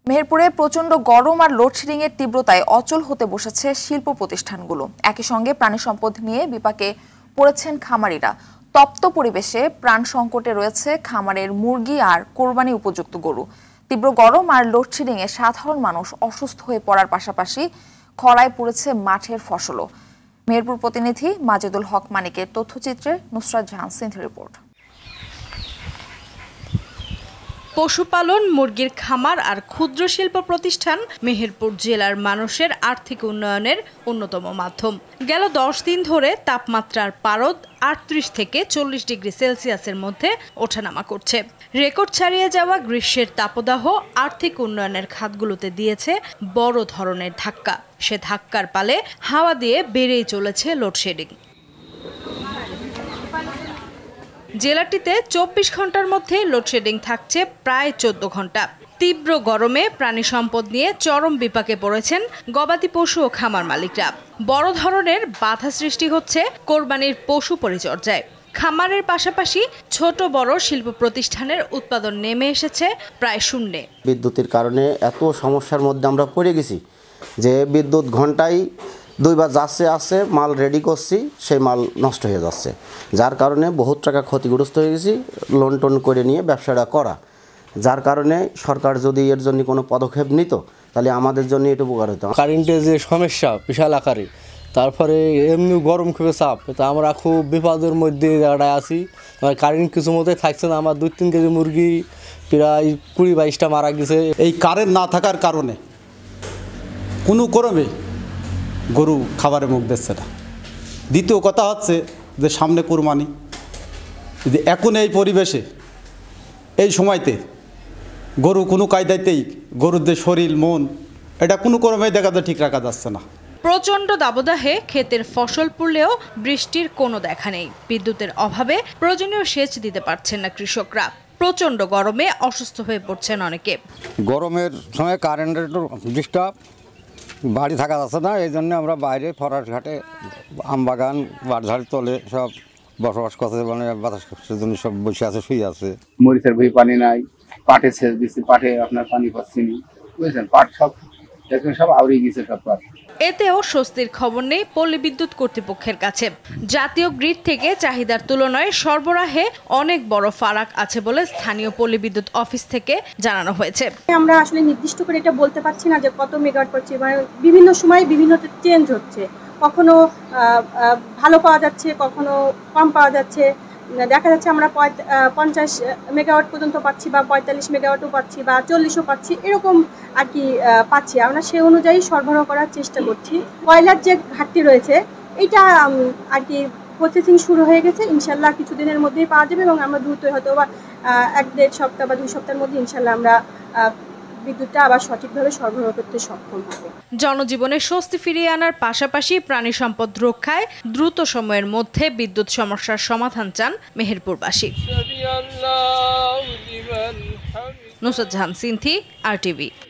মেহেরপুরে প্রচন্ড গরম আর লোডশেডিং এর তীব্রতায় অচল হতে বসেছে শিল্প প্রতিষ্ঠানগুলো। একই সঙ্গে প্রাণী সম্পদ নিয়ে বিপাকে পড়েছেন খামারিরা। তপ্ত পরিবেশে প্রাণ সংকটে রয়েছে খামারের মুরগি আর কোরবানি উপযুক্ত গরু। তীব্র গরম আর লোডশেডিং এ সাধারণ মানুষ অসুস্থ হয়ে পড়ার পাশাপাশি খরায় পড়েছে মাঠের ফসলও। মেহেরপুর প্রতিনিধি মাজেদুল হক মানিকের তথ্যচিত্রে নুসরাত জাহান সিন্ধির রিপোর্ট। পশুপালন, মুরগির খামার আর ক্ষুদ্র শিল্প প্রতিষ্ঠান মেহেরপুর জেলার মানুষের আর্থিক উন্নয়নের অন্যতম মাধ্যম। গেল 10 দিন ধরে তাপমাত্রার পারদ 38 থেকে 40 ডিগ্রি সেলসিয়াসের মধ্যে ওঠানামা করছে। রেকর্ড ছাড়িয়ে যাওয়া গ্রীষ্মের তাপদাহ আর্থিক উন্নয়নের খাতগুলোতে দিয়েছে বড় ধরনের ধাক্কা। সে ধাক্কার পালে হাওয়া দিয়ে বেড়েই চলেছে লোডশেডিং। জেলাটিতে 24 ঘন্টার মধ্যে লোডশেডিং থাকছে প্রায় 14 ঘন্টা। তীব্র গরমে প্রাণী সম্পদ নিয়ে চরম বিপাকে পড়েছেন গবাদি পশু ও খামার মালিকরা। বড় ধরনের বাধা সৃষ্টি হচ্ছে কোরবানির পশু পরিচর্যায়। খামারের পাশাপাশি ছোট বড় শিল্প প্রতিষ্ঠানের উৎপাদন নেমে এসেছে প্রায় শূন্যে। বিদ্যুতের কারণে এত সমস্যার মধ্যে আমরা পড়ে গেছি যে বিদ্যুৎ ঘন্টায় 2 বার আসছে মাল রেডি করছি, সেই মাল নষ্ট হয়ে যাচ্ছে, যার কারণে বহুত টাকা ক্ষতিগ্রস্ত হয়ে গেছি লোন টোন করে নিয়ে ব্যবসাটা করা। যার কারণে সরকার যদি এর জন্য কোনো পদক্ষেপ নিত তাহলে আমাদের জন্য এটা উপকার হতো। কারেন্টের যে সমস্যা বিশাল আকারে, তারপরে এমনি গরম খুবই চাপ, তো আমরা খুব বিপদের মধ্যে জায়গাটায় আছি। কারেন্ট কিছু মতো থাকছে না। আমার 2-3 কেজি মুরগি প্রায় 20-22টা মারা গেছে। এই কারেন্ট না থাকার কারণে কোনো ক্রমে গরু খাবারে মুখ দিচ্ছে না। দ্বিতীয় কথা হচ্ছে যে সামনে কোরবানি, যে এখন এই পরিবেশে এই সময়তে গরু কোনো কায়দাতেই গরুর যে শরীর মন এটা কোনো ক্রমেই দেখা যায় ঠিক রাখা যাচ্ছে না। প্রচণ্ড দাবদাহে ক্ষেতের ফসল পুড়লেও বৃষ্টির কোনো দেখা নেই। বিদ্যুতের অভাবে প্রয়োজনীয় সেচ দিতে পারছেন না কৃষকরা। প্রচণ্ড গরমে অসুস্থ হয়ে পড়ছেন অনেকে। গরমের সময় কারেন্টের একটু ডিস্টার্ব, বাড়ি থাকা যাচ্ছে না, এই জন্য আমরা বাইরে ফরাস ঘাটে আমবাগান বাড়ঝাড়ি তলে সব বসবাস করতে, মানে বাতাস জন্য সব বসে আছে, শুয়ে আছে। মরিচের ভুঁই পানি নাই, পাটে সেচ দিচ্ছি, পাটে আপনার পানি পাচ্ছি না, বুঝছেন, পাট সব দেখবেন সব আউড়ে গেছে সব পাট। এতেও স্বস্তির খবর নেই পল্লী বিদ্যুৎ কর্তৃপক্ষের কাছে। জাতীয় গ্রিড থেকে চাহিদার তুলনায় সরবরাহে অনেক বড় ফারাক আছে বলে স্থানীয় পল্লী বিদ্যুৎ অফিস থেকে জানানো হয়েছে। আমরা আসলে নির্দিষ্ট করে এটা বলতে পারছি না যে কত মেগাওয়াট পাচ্ছি, মানে বিভিন্ন সময় বিভিন্ন চেঞ্জ হচ্ছে, কখনো ভালো পাওয়া যাচ্ছে, কখনো কম পাওয়া যাচ্ছে। দেখা যাচ্ছে আমরা 50 মেগাওয়াট পর্যন্ত পাচ্ছি, বা 45 মেগাওয়াটও পাচ্ছি, বা 40ও পাচ্ছি, এরকম আর কি পাচ্ছি। আমরা সেই অনুযায়ী সরবরাহ করার চেষ্টা করছি। কয়লার যে ঘাটতি রয়েছে এটা আর কি প্রসেসিং শুরু হয়ে গেছে, ইনশাল্লাহ কিছুদিনের মধ্যেই পাওয়া যাবে, এবং আমরা দ্রুত হয়তো বা 1-1.5 সপ্তাহ বা 2 সপ্তাহের মধ্যে ইনশাল্লাহ আমরা বিদ্যুৎটা আবার সঠিকভাবে সরবরাহ করতে সক্ষম হব। জনজীবনে স্বস্তি ফিরিয়ে আনার পাশাপাশি প্রাণী সম্পদ রক্ষায় দ্রুত সময়ের মধ্যে বিদ্যুৎ সমস্যার সমাধান চান মেহেরপুরবাসী। নুসরাত জাহান সিন্থি, RTV।